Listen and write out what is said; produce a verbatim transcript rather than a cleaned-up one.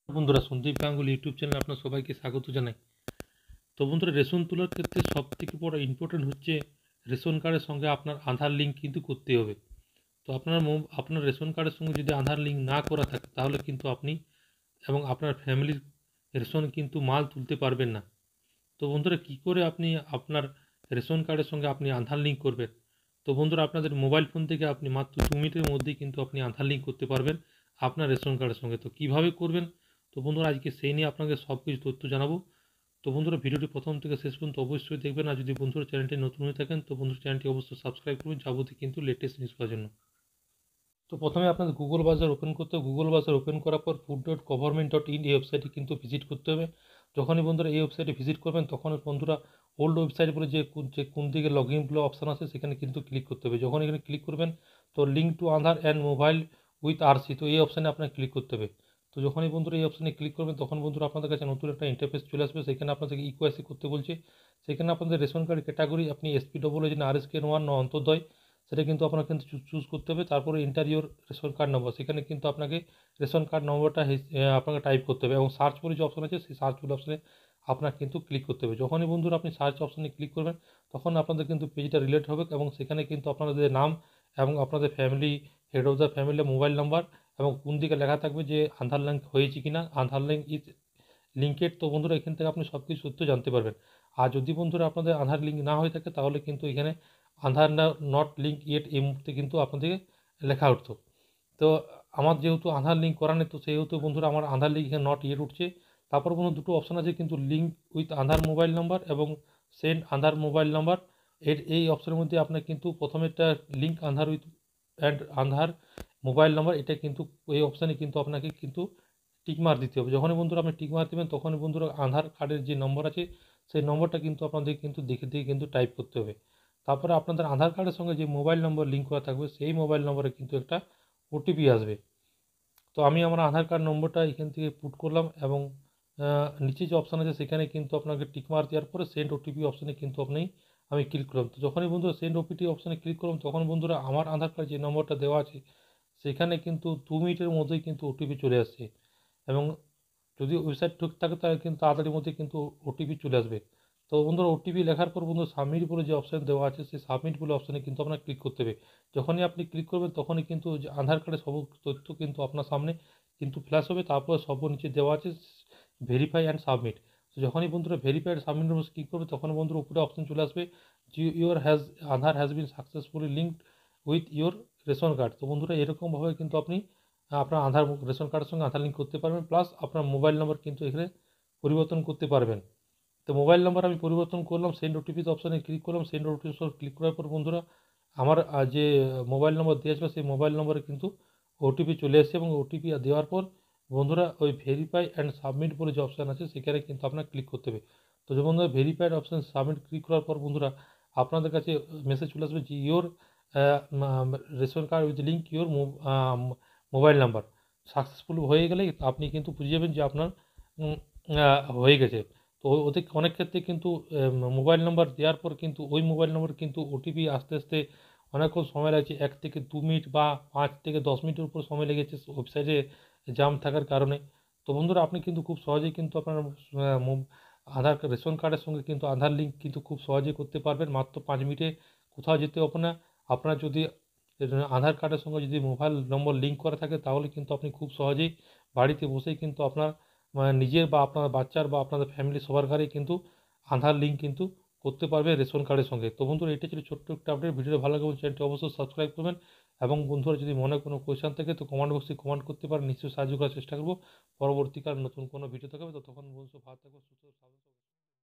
বন্ধুরা, সন্দীপ গাঙ্গুলি ইউটিউব চ্যানেলে আপনার সবাইকে স্বাগত জানাই। তো বন্ধুরা, রেশন তোলার ক্ষেত্রে সব থেকে বড় ইম্পর্টেন্ট হচ্ছে রেশন কার্ডের সঙ্গে আপনার আধার লিঙ্ক কিন্তু করতে হবে। তো আপনার আপনার রেশন কার্ডের সঙ্গে যদি আধার লিঙ্ক না করা থাকে তাহলে কিন্তু আপনি এবং আপনার ফ্যামিলির রেশন কিন্তু মাল তুলতে পারবেন না। তো বন্ধুরা, কী করে আপনি আপনার রেশন কার্ডের সঙ্গে আপনি আধার লিঙ্ক করবেন? তো বন্ধুরা, আপনাদের মোবাইল ফোন থেকে আপনি মাত্র দু মিনিটের মধ্যেই কিন্তু আপনি আধার লিঙ্ক করতে পারবেন আপনার রেশন কার্ডের সঙ্গে। তো কীভাবে করবেন? তো বন্ধুরা, আজকে সেই নিয়ে আপনাকে সব কিছু তথ্য জানাবো। তো বন্ধুরা, ভিডিওটি প্রথম থেকে শেষ পর্যন্ত অবশ্যই দেখবেন। আর যদি বন্ধুরা চ্যানেলটি নতুন হয়ে থাকেন তো বন্ধুরা চ্যানেলটি অবশ্যই সাবস্ক্রাইব করবেন যাবতীয় কিন্তু লেটেস্ট নিউজ পাওয়ার জন্য। তো প্রথমে আপনাদের গুগল ব্রাউজার ওপেন করতে হবে। গুগল ব্রাউজার ওপেন করার পর food dot government dot in এই ওয়েবসাইটে কিন্তু ভিজিট করতে হবে। যখনই বন্ধুরা এই ওয়েবসাইটে ভিজিট করবেন তখন বন্ধুরা ওল্ড ওয়েবসাইট বলে যে যে কোন দিকে লগ ইন বলে অপশান আছে সেখানে কিন্তু ক্লিক করতে হবে। যখন এখানে ক্লিক করবেন তো link to Aadhaar and mobile with RC, তো এই অপশানে আপনাকে ক্লিক করতে হবে। তো যখনই বন্ধুরা এই অপশানে ক্লিক করবেন তখন বন্ধুরা আপনাদের কাছে নতুন একটা ইন্টারফেস চলে আসবে। সেখানে আপনাদেরকে ইকোয়াসি করতে বলছে। সেখানে আপনাদের রেশন কার্ড ক্যাটাগরি আপনি এসপি ডবল যে আর এস কে ওয়ান না অন্তর্দয়, সেটা কিন্তু আপনাকে কিন্তু চুজ করতে হবে। তারপরে ইন্টারিওর রেশন কার্ড নম্বর, সেখানে কিন্তু আপনাকে রেশন কার্ড নম্বরটা আপনাকে টাইপ করতে হবে এবং সার্চ বলে যে অপশন আছে সেই সার্চ বলে অপশানে আপনাকে কিন্তু ক্লিক করতে হবে। যখনই বন্ধুরা আপনি সার্চ অপশানে ক্লিক করবেন তখন আপনাদের কিন্তু পেজটা রিলেট হবে এবং সেখানে কিন্তু আপনাদের নাম এবং আপনাদের family head of the family mobile number এবং কোন দিকে লেখা থাকবে যে আধার লিঙ্ক হয়েছে কি না, আধার লিঙ্ক ইজ লিঙ্কেড। তো বন্ধুরা, এখান থেকে আপনি সব কিছু তথ্য জানতে পারবেন। আর যদি বন্ধুরা আপনাদের আধার লিঙ্ক না হয়ে থাকে তাহলে কিন্তু এখানে আধার নট লিঙ্ক ইয়েট এই মুহূর্তে কিন্তু আপনাদেরকে লেখা উঠতো। তো আমার যেহেতু আধার লিঙ্ক করা নেই তো সেহেতু বন্ধুরা আমার আধার লিঙ্ক এখানে নট ইয়েট উঠছে। তারপর বন্ধু দুটো অপশান আছে কিন্তু link with Aadhaar mobile number এবং সেন্ড আধার মোবাইল নাম্বার। এর এই অপশানের মধ্যে আপনার কিন্তু প্রথমেরটা link Aadhaar with and Aadhaar mobile number, এটা কিন্তু এই অপশানে কিন্তু আপনাকে কিন্তু টিকমার্ক দিতে হবে। যখনই বন্ধুরা আপনি টিকমার্ক দেবেন তখনই বন্ধুরা আধার কার্ডের যে নম্বর আছে সেই নম্বরটা কিন্তু আপনাদের কিন্তু দেখে দেখে কিন্তু টাইপ করতে হবে। তারপরে আপনাদের আধার কার্ডের সঙ্গে যে মোবাইল নম্বর লিঙ্ক করা থাকবে সেই মোবাইল নম্বরে কিন্তু একটা ওটিপি আসবে। তো আমি আমার আধার কার্ড নম্বরটা এখান থেকে পুট করলাম এবং নিচে যে অপশান আছে সেখানে কিন্তু আপনাকে টিকমার্ক দেওয়ার পরে সেন্ড ওটিপি অপশানে কিন্তু আপনি আমি ক্লিক করলাম। তো যখনই বন্ধুরা সেন্ড ওটিপি অপশানে ক্লিক করলাম তখন বন্ধুরা আমার আধার কার্ড যে নম্বরটা দেওয়া আছে সেখানে কিন্তু দু মিনিটের মধ্যেই কিন্তু ওটিপি চলে আসছে এবং যদি ওয়েবসাইট ঠিক থাকে তাহলে কিন্তু তাড়াতাড়ির মধ্যে কিন্তু ওটিপি চলে আসবে। তো বন্ধুরা, ওটিপি লেখার পর বন্ধু সাবমিট বলে যে অপশান দেওয়া আছে সেই সাবমিট বলে অপশানে কিন্তু আপনার ক্লিক করতে হবে। যখনই আপনি ক্লিক করবেন তখনই কিন্তু যে আধার কার্ডের সব তথ্য কিন্তু আপনার সামনে কিন্তু ফ্ল্যাশ হবে। তারপর সব নিচে দেওয়া আছে ভেরিফাই অ্যান্ড সাবমিট। তো যখনই বন্ধুরা ভেরিফাই অ্যান্ড সাবমিটের উপর ক্লিক করবে তখন বন্ধুরা উপরে অপশান চলে আসবে যে your has Aadhaar has been successfully linked with your ration card. তো বন্ধুরা, এরকমভাবে কিন্তু আপনি আপনার আধার রেশন কার্ডের সঙ্গে আধার লিঙ্ক করতে পারবেন, প্লাস আপনার মোবাইল নম্বর কিন্তু এখানে পরিবর্তন করতে পারবেন। তো মোবাইল নাম্বার আমি পরিবর্তন করলাম, সেন্ড ওটিপিতে অপশানে ক্লিক করলাম। সেন্ড ওটিপি ক্লিক করার পর বন্ধুরা আমার যে মোবাইল নম্বর দেওয়া ছিল সেই মোবাইল নম্বরে কিন্তু ওটিপি চলে এসেছে এবং ওটিপি দেওয়ার পর বন্ধুরা ওই ভেরিফাই অ্যান্ড সাবমিট বলে যে অপশান আছে সেখানে কিন্তু আপনার ক্লিক করতে হবে। তো যে বন্ধুরা ভেরিফাইড অপশান সাবমিট ক্লিক করার পর বন্ধুরা আপনাদের কাছে মেসেজ চলে আসবে যে your ration card with link your mobile number successful হয়ে গেলেই আপনি কিন্তু বুঝে যাবেন যে আপনার হয়ে গেছে। তো ওদের অনেক ক্ষেত্রে কিন্তু মোবাইল নাম্বার দেওয়ার পর কিন্তু ওই মোবাইল নম্বর কিন্তু ওটিপি আসতে আসতে অনেকক্ষণ সময় লাগছে, এক থেকে দু মিনিট বা পাঁচ থেকে দশ মিনিটের উপর সময় লেগেছে ওয়েবসাইটে জাম থাকার কারণে। তো বন্ধুরা, আপনি কিন্তু খুব সহজেই কিন্তু আপনার আধার রেশন কার্ডের সঙ্গে কিন্তু আধার লিঙ্ক কিন্তু খুব সহজেই করতে পারবেন মাত্র পাঁচ মিনিটে। কোথাও যেতে হবে না। আপনার যদি আধার কার্ডের সঙ্গে যদি মোবাইল নম্বর লিঙ্ক করা থাকে তাহলে কিন্তু আপনি খুব সহজেই বাড়িতে বসেই কিন্তু আপনার নিজের বা আপনার বাচ্চার বা আপনাদের ফ্যামিলি সবার ঘরেই কিন্তু আধার লিঙ্ক কিন্তু করতে পারবে রেশন কার্ডের সঙ্গে। তো বন্ধুরা, এটা ছিল ছোট্ট একটা আপডেট। ভিডিওটা ভালো লাগবে চ্যানেলটি অবশ্যই সাবস্ক্রাইব করবেন এবং বন্ধুরা যদি মনে কোনো কোয়েশ্চেন থাকে তো কমেন্ট বক্সে কমেন্ট করতে পারেন, নিশ্চয়ই সাহায্য করার চেষ্টা করবো। পরবর্তীকাল নতুন কোনো ভিডিও থাকবে, ততক্ষণ বন্ধু ভালো থাকবে, সুস্থ থাকবে।